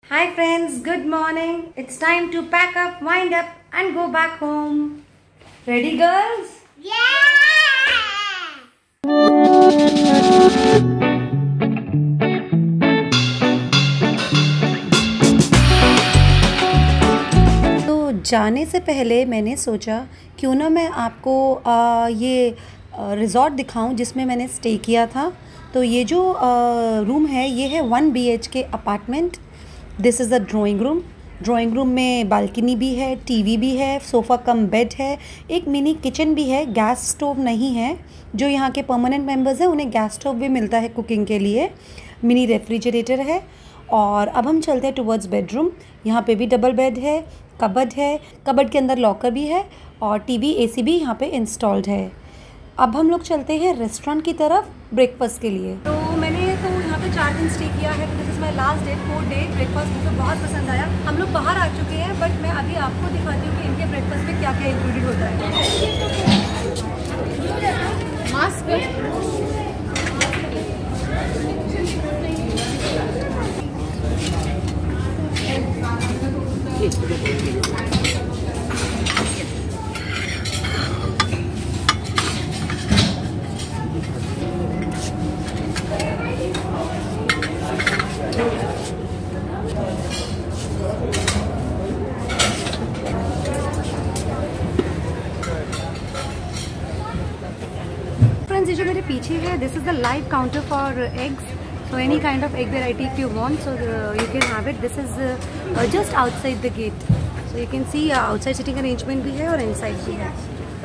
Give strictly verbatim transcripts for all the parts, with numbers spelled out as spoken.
Hi friends, good morning. It's time to pack up, wind up and go back home. Ready girls? Yeah! तो जाने से पहले मैंने सोचा क्यों ना मैं आपको आ, ये रिज़ॉर्ट दिखाऊं जिसमें मैंने स्टे किया था। तो ये जो रूम है ये है one B H K apartment. This is the drawing room. Drawing room में बालकनी भी है, टीवी भी है, सोफ़ा कम बेड है, एक मिनी किचन भी है। गैस स्टोव नहीं है। जो यहाँ के परमानेंट मेंबर्स हैं उन्हें गैस स्टोव भी मिलता है कुकिंग के लिए। मिनी रेफ्रिजरेटर है। और अब हम चलते हैं टुवर्ड्स बेडरूम। यहाँ पे भी डबल बेड है, कबर्ड है, कबर्ड के अंदर लॉकर भी है और टीवी एसी भी यहाँ पे इंस्टॉल्ड है। अब हम लोग चलते हैं रेस्टोरेंट की तरफ ब्रेकफास्ट के लिए। तो मैंने तो यहाँ पे चार दिन स्टे किया है। This is my last day four day. Breakfast मुझे बहुत पसंद आया। हम लोग बाहर आ चुके हैं बट मैं अभी आपको दिखाती हूँ कि इनके ब्रेकफास्ट में क्या क्या इंक्लूडेड होता है। मास्क फ्रेंड्स, ये जो मेरे पीछे है this is the live counter for eggs. So any kind of egg variety if you want, so the, you can have it. This is uh, uh, just outside the gate, so you can see uh, outside sitting arrangement भी है और inside भी है।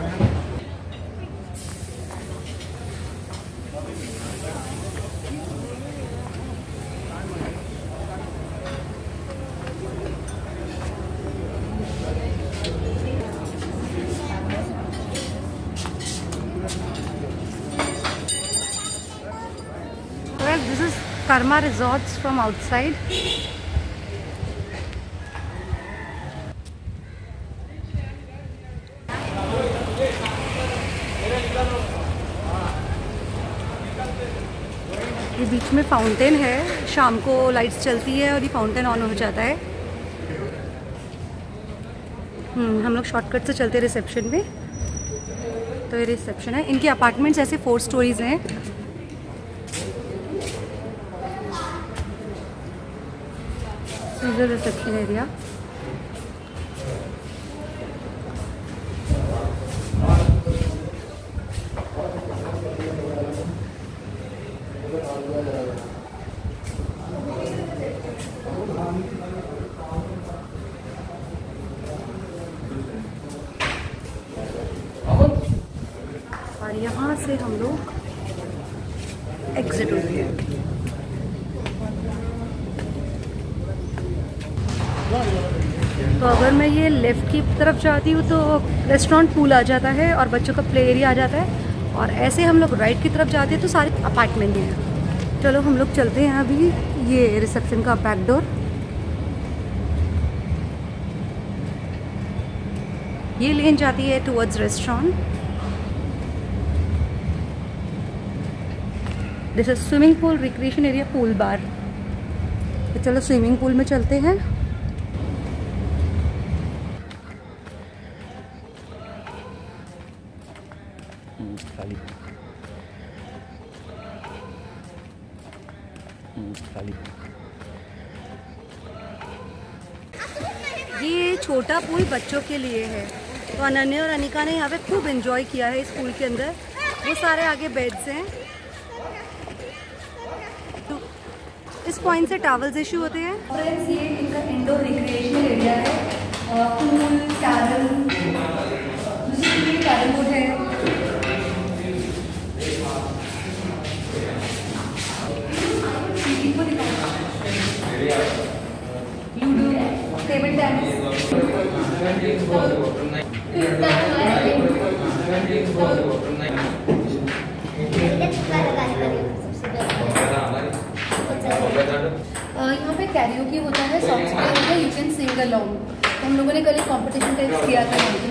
This is Karma Resorts from outside. ये बीच में fountain है। शाम को लाइट्स चलती है और ये फाउंटेन ऑन हो जाता है। हम्म हम लोग शॉर्टकट से चलते हैं रिसेप्शन में। तो ये रिसेप्शन है। इनके अपार्टमेंट्स ऐसे फोर स्टोरीज हैं। Reception area. और यहाँ से हम लोग एग्जिट होते हैं। तो अगर मैं ये लेफ़्ट की तरफ जाती हूँ तो रेस्टोरेंट पूल आ जाता है और बच्चों का प्ले एरिया आ जाता है। और ऐसे हम लोग राइट की तरफ जाते हैं तो सारे अपार्टमेंट हैं। चलो हम लोग चलते हैं अभी ये रिसेप्शन का बैक डोर। ये लेन जाती है towards restaurant. This is swimming pool, recreation area, pool bar. तो चलो स्विमिंग पूल में चलते हैं। खाली खाली ये छोटा पूल बच्चों के लिए है। तो अनन्या और अनिका ने यहाँ पे खूब एंजॉय किया है इस पूल के अंदर। वो सारे आगे बेड्स हैं। तो इस पॉइंट से टॉवल्स इशू होते हैं। फ्रेंड्स, ये इनका इंडोर रिक्रिएशन एरिया है। पूल, कैरम, कैरम बोर्ड है। Ludo, table tennis. यहाँ पे कैरियोकी होता है, सॉन्ग्स प्ले होता है, यू कैन सिंग अलोंग। तो हम लोगों ने कल एक कॉम्पिटिशन टाइप किया था यहाँ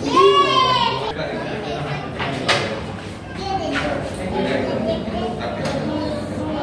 पे।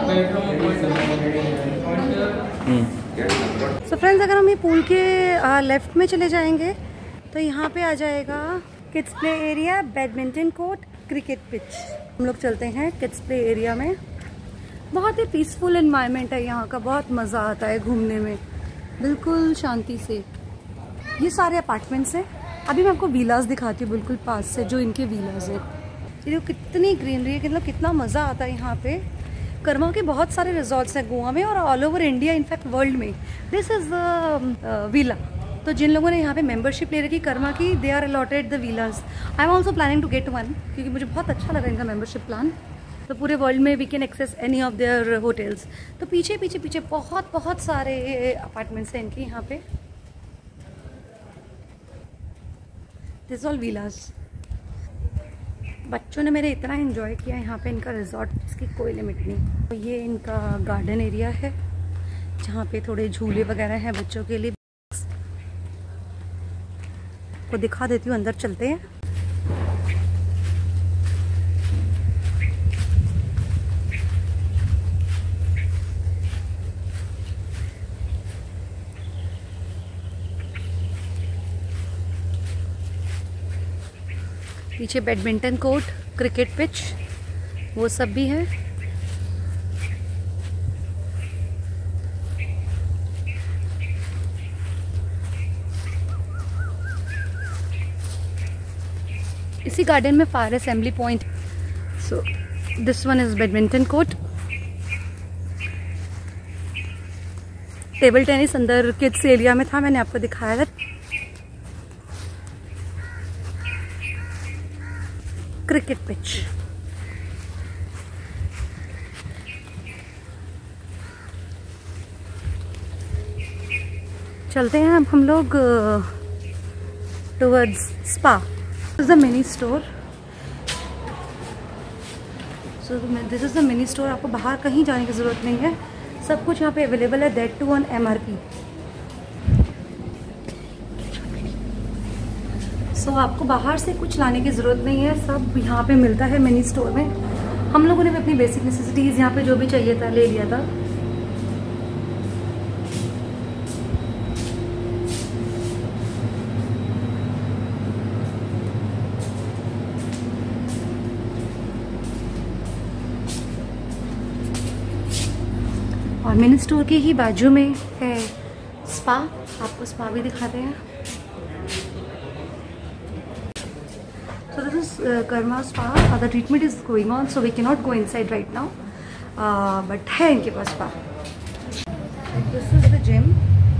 सो फ्रेंड्स, अगर हम ये पूल के लेफ्ट में चले जाएंगे तो यहाँ पे आ जाएगा kids play area, badminton court, cricket pitch. हम लोग चलते हैं किड्स प्ले एरिया में। बहुत ही पीसफुल एनवायरनमेंट है यहाँ का, बहुत मज़ा आता है घूमने में, बिल्कुल शांति से। ये सारे अपार्टमेंट्स हैं। अभी मैं आपको विलास दिखाती हूँ बिल्कुल पास से, जो इनके विलास हैं। ये देखो कितनी ग्रीनरी है, मतलब कितना मज़ा आता है यहाँ पे। कर्मा के बहुत सारे रिजॉर्ट्स हैं गोवा में और all over India, in fact world में। This is the villa. तो जिन लोगों ने यहाँ पे मेंबरशिप ले रखी कर्मा की, they are allotted the villas. I am also planning to get one, क्योंकि मुझे बहुत अच्छा लगा इनका मेंबरशिप प्लान। तो पूरे वर्ल्ड में we can access any of their hotels. तो पीछे पीछे पीछे बहुत बहुत सारे अपार्टमेंट्स हैं इनके यहाँ पे। This all villas. बच्चों ने मेरे इतना एंजॉय किया यहाँ पे इनका रिजॉर्ट, इसकी कोई लिमिट नहीं। तो ये इनका गार्डन एरिया है जहाँ पे थोड़े झूले वगैरह हैं बच्चों के लिए। को दिखा देती हूँ, अंदर चलते हैं। पीछे बैडमिंटन कोर्ट, क्रिकेट पिच, वो सब भी है। इसी गार्डन में fire assembly point. So this one is badminton court. Table tennis अंदर किड्स एरिया में था, मैंने आपको दिखाया था। Cricket pitch. चलते हैं अब हम लोग towards spa. This is the mini store. So this is the mini store. आपको बाहर कहीं जाने की ज़रूरत नहीं है, सब कुछ यहाँ पे अवेलेबल है, that too on M R P. So so, आपको बाहर से कुछ लाने की ज़रूरत नहीं है, सब यहाँ पे मिलता है मिनी स्टोर में। हम लोगों ने भी अपनी बेसिक नेसेसिटीज़ यहाँ पे जो भी चाहिए था ले लिया था। और मिनी स्टोर के ही बाजू में है स्पा। आपको स्पा भी दिखाते हैं। So this is uh, Karma Spa. Uh, the treatment is going on, so we cannot go inside right now. Uh, but है इनके पास spa. This is the gym.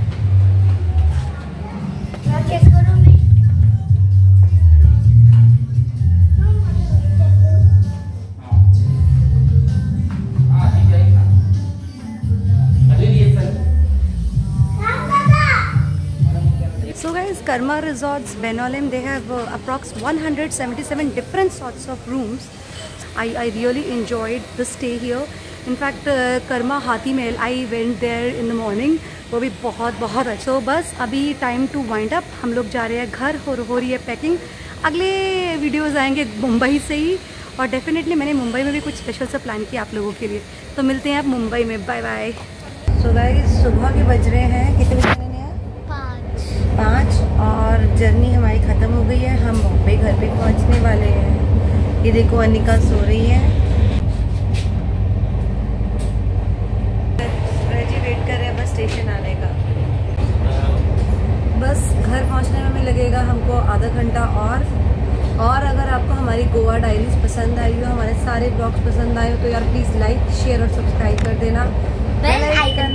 So guys, Karma Resorts, Benolim, they have uh, approx one hundred seventy-seven different sorts of rooms. I, I really enjoyed the stay here. In fact, uh, Karma Hathi Mahal, I went there in the morning. वो भी बहुत बहुत अच्छा। तो बस अभी time to wind up. हम लोग जा रहे हैं घर, हो, हो रही है पैकिंग। अगले वीडियोज़ आएंगे मुंबई से ही, और डेफिनेटली मैंने मुंबई में भी कुछ स्पेशल सा प्लान किया आप लोगों के लिए। तो मिलते हैं आप मुंबई में। Bye bye. सो गाइस, सुबह के बज रहे हैं कितने बजे? पाँच। और जर्नी हमारी ख़त्म हो गई है, हम बॉम्बे घर पे पहुंचने वाले हैं। ये देखो अनिका सो रही है, रजी वेट कर रहे हैं बस स्टेशन आने का। बस घर पहुंचने में हमें लगेगा हमको आधा घंटा और और अगर आपको हमारी गोवा डायरीज पसंद आई हो, हमारे सारे ब्लॉग्स पसंद आए हो, तो यार प्लीज़ लाइक, शेयर और सब्सक्राइब कर देना। Bell icon